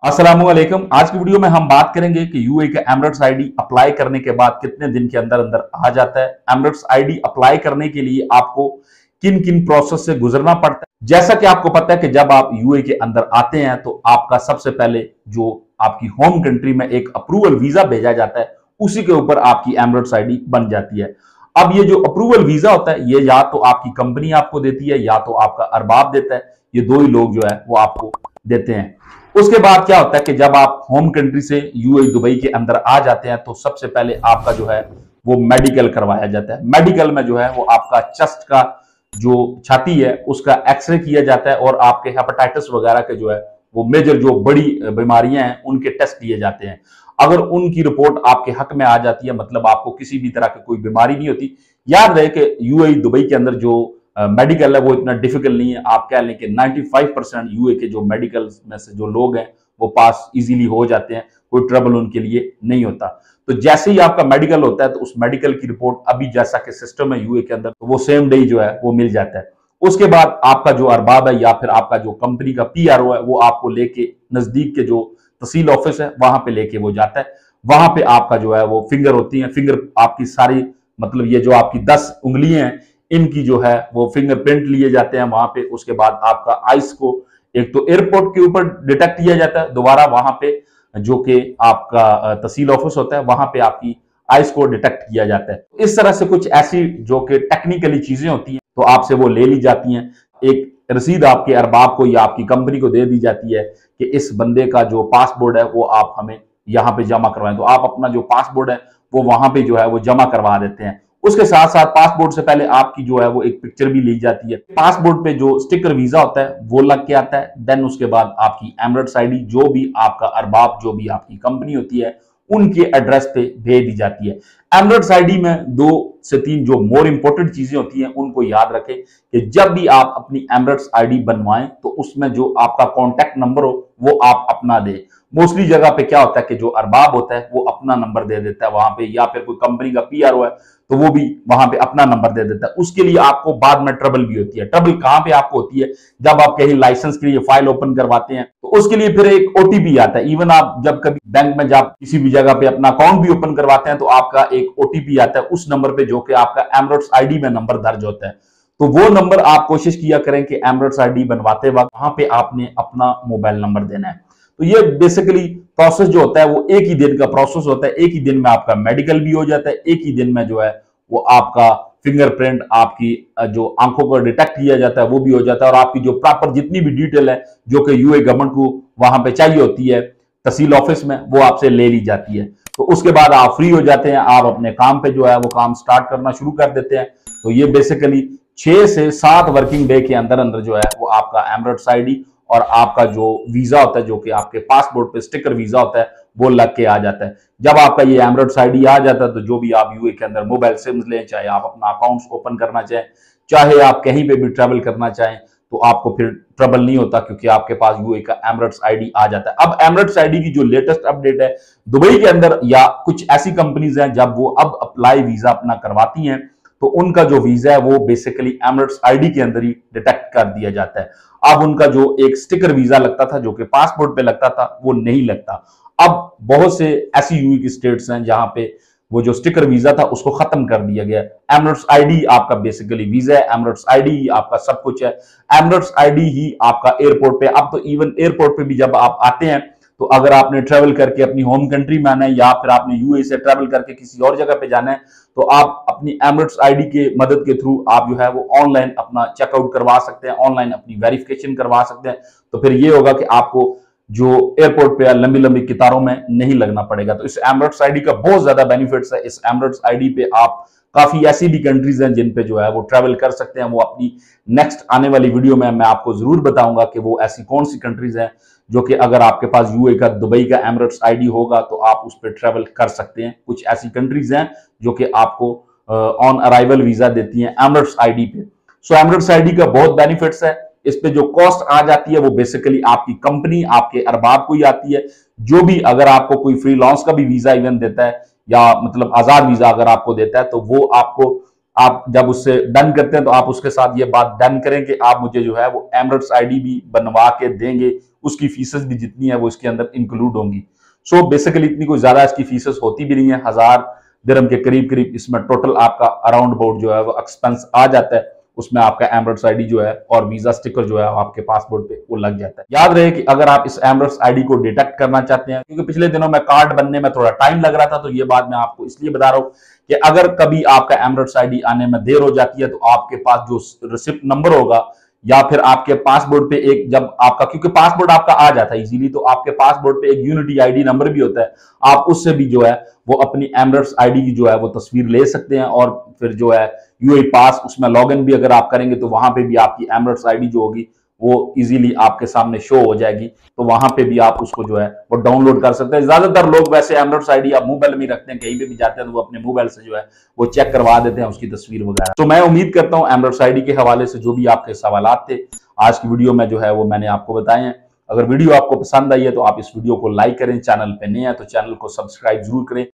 अस्सलामुअलैकुम। आज की वीडियो में हम बात करेंगे कि यूएई का एमिरेट्स आईडी अप्लाई करने के बाद कितने दिन के अंदर अंदर आ जाता है। एमिरेट्स आईडी अप्लाई करने के लिए आपको किन किन प्रोसेस से गुजरना पड़ता है। जैसा कि आपको पता है कि जब आप यूएई के अंदर आते हैं तो आपका सबसे पहले जो आपकी होम कंट्री में एक अप्रूवल वीजा भेजा जाता है, उसी के ऊपर आपकी एमिरेट्स आईडी बन जाती है। अब ये जो अप्रूवल वीजा होता है ये या तो आपकी कंपनी आपको देती है या तो आपका अरबाब देता है। ये दो ही लोग जो है वो आपको देते हैं। उसके बाद क्या होता है कि जब आप होम कंट्री से यूएई दुबई के अंदर आ जाते हैं तो सबसे पहले आपका जो है वो मेडिकल करवाया जाता है। मेडिकल में जो है वो आपका चेस्ट का जो छाती है उसका एक्सरे किया जाता है और आपके हेपेटाइटिस वगैरह के जो है वो मेजर जो बड़ी बीमारियां हैं उनके टेस्ट लिए जाते हैं। अगर उनकी रिपोर्ट आपके हक में आ जाती है, मतलब आपको किसी भी तरह की कोई बीमारी नहीं होती। याद रहे कि यूएई दुबई के अंदर जो मेडिकल है वो इतना डिफिकल्ट नहीं है। आप कह लें कि 95% यूए के जो मेडिकल में से जो लोग हैं वो पास इजीली हो जाते हैं, कोई ट्रबल उनके लिए नहीं होता। तो जैसे ही आपका मेडिकल होता है तो उस मेडिकल की रिपोर्ट अभी जैसा कि सिस्टम है यूए के अंदर तो वो सेम डे जो है वो मिल जाता है। उसके बाद आपका जो अरबाब है या फिर आपका जो कंपनी का पीआरओ है वो आपको लेके नजदीक के जो तहसील ऑफिस है वहां पे लेके वो जाता है। वहां पे आपका जो है वो फिंगर होती है, फिंगर आपकी सारी मतलब ये जो आपकी 10 उंगलियां हैं इनकी जो है वो फिंगरप्रिंट लिए जाते हैं वहां पे। उसके बाद आपका आइस को एक तो एयरपोर्ट के ऊपर डिटेक्ट किया जाता है, दोबारा वहां पे जो कि आपका तहसील ऑफिस होता है वहां पे आपकी आइस को डिटेक्ट किया जाता है। इस तरह से कुछ ऐसी जो कि टेक्निकली चीजें होती हैं तो आपसे वो ले ली जाती हैं। एक रसीद आपके अरबाब को या आपकी कंपनी को दे दी जाती है कि इस बंदे का जो पासपोर्ट है वो आप हमें यहाँ पे जमा करवाएं। तो आप अपना जो पासपोर्ट है वो वहां पे जो है वो जमा करवा देते हैं। उसके साथ साथ पासपोर्ट से पहले आपकी जो है वो एक पिक्चर भी ली जाती है। पासपोर्ट पे जो स्टिकर वीजा होता है वो लग के आता है। देन उसके बाद आपकी एमिरेट्स आईडी जो भी आपका अरबाब जो भी आपकी कंपनी होती है उनके एड्रेस पे भेज दी जाती है। एमिरेट्स आईडी में 2 से 3 जो मोर इंपोर्टेंट चीजें होती हैं उनको याद रखें कि जब भी आप अपनी एमिरेट्स आईडी बनवाएं तो उसमें जो आपका कॉन्टैक्ट नंबर हो वो आप अपना दें। मोस्टली जगह पे क्या होता है कि जो अरबाब होता है वो अपना नंबर दे देता है वहां पे, या फिर कोई कंपनी का पीआरओ है तो वो भी वहां पे अपना नंबर दे देता है। उसके लिए आपको बाद में ट्रबल भी होती है। ट्रबल कहां पे आपको होती है? जब आप कहीं लाइसेंस के लिए फाइल ओपन करवाते हैं तो उसके लिए फिर एक ओटीपी आता है। इवन आप जब कभी बैंक में जब किसी भी जगह पे अपना अकाउंट भी ओपन करवाते हैं तो आपका एक ओटीपी आता है उस नंबर पे जो कि आपका एमिरेट्स आईडी में नंबर दर्ज होता है। तो वो नंबर आप कोशिश किया करें कि एमिरेट्स आईडी बनवाते वक्त वहां पे आपने अपना मोबाइल नंबर देना है। तो ये बेसिकली प्रोसेस जो होता है वो एक ही दिन का प्रोसेस होता है। एक ही दिन में आपका मेडिकल भी हो जाता है, एक ही दिन में जो है वो आपका फिंगरप्रिंट आपकी जो आंखों को डिटेक्ट किया जाता है वो भी हो जाता है और आपकी जो प्रॉपर जितनी भी डिटेल है जो कि यूए गवर्नमेंट को वहां पे चाहिए होती है तहसील ऑफिस में वो आपसे ले ली जाती है। तो उसके बाद आप फ्री हो जाते हैं, आप अपने काम पे जो है वो काम स्टार्ट करना शुरू कर देते हैं। तो ये बेसिकली 6 से 7 वर्किंग डे के अंदर अंदर जो है वो आपका एमिरेट्स आईडी और आपका जो वीजा होता है जो कि आपके पासपोर्ट पे स्टिकर वीजा होता है वो लग के आ जाता है। जब आपका ये एमिरेट्स आईडी आ जाता है तो जो भी आप यूए के अंदर मोबाइल सिम्स लें, चाहे आप अपना अकाउंट ओपन करना चाहें, चाहे आप कहीं पे भी ट्रैवल करना चाहें, तो आपको फिर ट्रबल नहीं होता क्योंकि आपके पास यूए का एमिरेट्स आईडी आ जाता है। अब एमिरेट्स आईडी की जो लेटेस्ट अपडेट है दुबई के अंदर या कुछ ऐसी कंपनीज हैं जब वो अब अप्लाई वीजा अपना करवाती हैं तो उनका जो वीजा है वो बेसिकली एमिरेट्स आईडी के अंदर ही डिटेक्ट कर दिया जाता है। अब उनका जो एक स्टिकर वीजा लगता था जो कि पासपोर्ट पे लगता था वो नहीं लगता। अब बहुत से ऐसी यूए की स्टेट्स हैं जहां पे वो जो स्टिकर वीजा था उसको खत्म कर दिया गया। एमिरेट्स आईडी आपका बेसिकली वीजा है, एमिरेट्स आईडी ही आपका सब कुछ है, एमिरेट्स आईडी ही आपका एयरपोर्ट पे। अब तो इवन एयरपोर्ट पे भी जब आप आते हैं तो अगर आपने ट्रेवल करके अपनी होम कंट्री में आना है या फिर आपने यूए से ट्रेवल करके किसी और जगह पे जाना है तो आप अपनी एमिरेट्स आईडी के मदद के थ्रू आप जो है वो ऑनलाइन अपना चेकआउट करवा सकते हैं, ऑनलाइन अपनी वेरिफिकेशन करवा सकते हैं। तो फिर ये होगा कि आपको जो एयरपोर्ट पे लंबी लंबी कतारों में नहीं लगना पड़ेगा। तो इस एमिरेट्स आईडी का बहुत ज्यादा बेनिफिट्स है। इस एमिरेट्स आईडी पे आप काफी ऐसी भी कंट्रीज हैं जिन पे जो है वो ट्रेवल कर सकते हैं। वो अपनी नेक्स्ट आने वाली वीडियो में मैं आपको जरूर बताऊंगा कि वो ऐसी कौन सी कंट्रीज हैं जो कि अगर आपके पास यूए का दुबई का एमिरेट्स आईडी होगा तो आप उस पर ट्रेवल कर सकते हैं। कुछ ऐसी कंट्रीज हैं जो कि आपको ऑन अराइवल वीजा देती हैं एमिरेट्स आईडी पे। सो एमिरेट्स आईडी का बहुत बेनिफिट्स है। इस पे जो कॉस्ट आ जाती है वो बेसिकली आपकी कंपनी आपके अरबाब को ही आती है। जो भी अगर आपको कोई फ्रीलांस का भी वीजा इवन देता है या मतलब आजाद वीजा अगर आपको देता है तो वो आपको आप जब उससे डन करते हैं तो आप उसके साथ ये बात डन करें कि आप मुझे जो है वो एमिरेट्स आईडी भी बनवा के देंगे। उसकी फीसेस भी जितनी है वो इसके अंदर इंक्लूड होंगी। सो बेसिकली इतनी कोई ज्यादा इसकी फीसेस होती भी नहीं है, 1000 दिरहम के करीब करीब इसमें टोटल आपका अराउंड अबाउट जो है वो एक्सपेंस आ जाता है। उसमें आपका एमरेट्स आईडी जो है और वीजा स्टिकर जो है आपके पासपोर्ट पे वो लग जाता है। याद रहे कि अगर आप इस एमरेट्स आईडी को डिटेक्ट करना चाहते हैं, क्योंकि पिछले दिनों में कार्ड बनने में थोड़ा टाइम लग रहा था, तो ये बात मैं आपको इसलिए बता रहा हूं कि अगर कभी आपका एमरेट्स आईडी आने में देर हो जाती है तो आपके पास जो रिसिप्ट नंबर होगा या फिर आपके पासपोर्ट पे एक, जब आपका, क्योंकि पासपोर्ट आपका आ जाता है इजीली, तो आपके पासपोर्ट पे एक यूनिटी आईडी नंबर भी होता है, आप उससे भी जो है वो अपनी एमरेट्स आईडी की जो है वो तस्वीर ले सकते हैं और फिर जो है यूएई पास उसमें लॉगिन भी अगर आप करेंगे तो वहां पे भी आपकी एमरेट्स आईडी जो होगी वो इजीली आपके सामने शो हो जाएगी, तो वहां पे भी आप उसको जो है वो डाउनलोड कर सकते हैं। ज्यादातर लोग वैसे एमरेट्स आईडी आप मोबाइल में रखते हैं, कहीं पे भी जाते हैं तो वो अपने मोबाइल से जो है वो चेक करवा देते हैं उसकी तस्वीर वगैरह। तो मैं उम्मीद करता हूं एमरेट्स आईडी के हवाले से जो भी आपके सवालात थे आज की वीडियो में जो है वो मैंने आपको बताए हैं। अगर वीडियो आपको पसंद आई है तो आप इस वीडियो को लाइक करें, चैनल पे नए हैं तो चैनल को सब्सक्राइब जरूर करें।